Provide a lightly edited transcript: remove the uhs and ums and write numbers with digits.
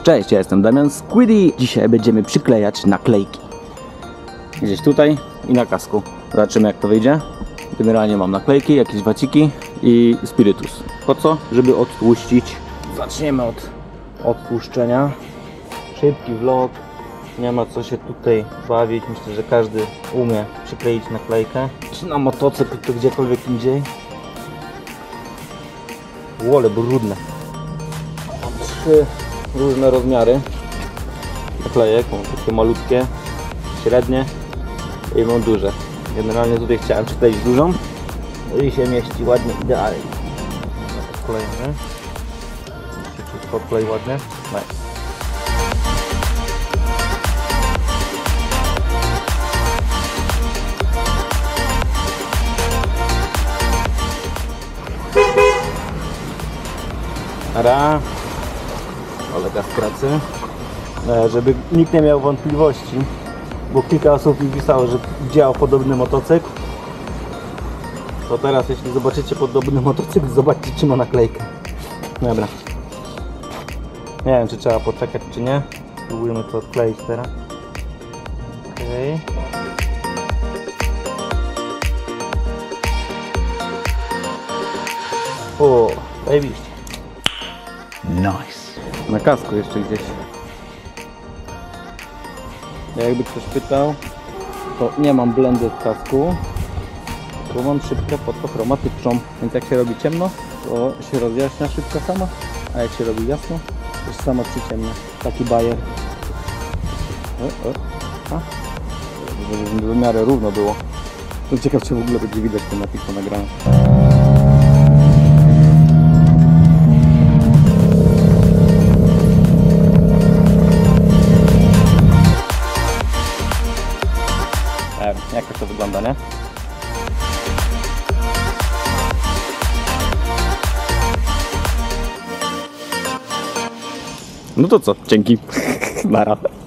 Cześć, ja jestem Damian Squiddy. Dzisiaj będziemy przyklejać naklejki. Gdzieś tutaj i na kasku. Zobaczymy, jak to wyjdzie. Generalnie mam naklejki, jakieś waciki i spirytus. Po co? Żeby odtłuścić. Zaczniemy od odtłuszczenia. Szybki vlog. Nie ma co się tutaj bawić. Myślę, że każdy umie przykleić naklejkę. Czy na motocykl, to gdziekolwiek indziej. Łole brudne. Mam 3 różne rozmiary naklejek. Mam takie malutkie, średnie i mam duże. Generalnie tutaj chciałem przykleić dużą i się mieści ładnie, idealnie. Odklejemy. Wszystko odklei ładnie. Nice. Ara, kolega z pracy, żeby nikt nie miał wątpliwości, bo kilka osób mi pisało, że widziało podobny motocykl. To teraz, jeśli zobaczycie podobny motocykl, zobaczcie, czy ma naklejkę. Dobra. Nie wiem, czy trzeba poczekać, czy nie. Spróbujemy to odkleić teraz. Okej. O, zajebiście. Nice. Na kasku jeszcze gdzieś. Jakby ktoś pytał, to nie mam blendy w kasku, bo mam szybkę fotochromatyczną, więc jak się robi ciemno, to się rozjaśnia szybko sama, a jak się robi jasno, to się sama przyciemnia. Taki bajer. Żeby w miarę równo było. To ciekaw, czy w ogóle będzie widać ten napis po nagraniu. Jak to wygląda, nie? No to co? Dzięki. Nara.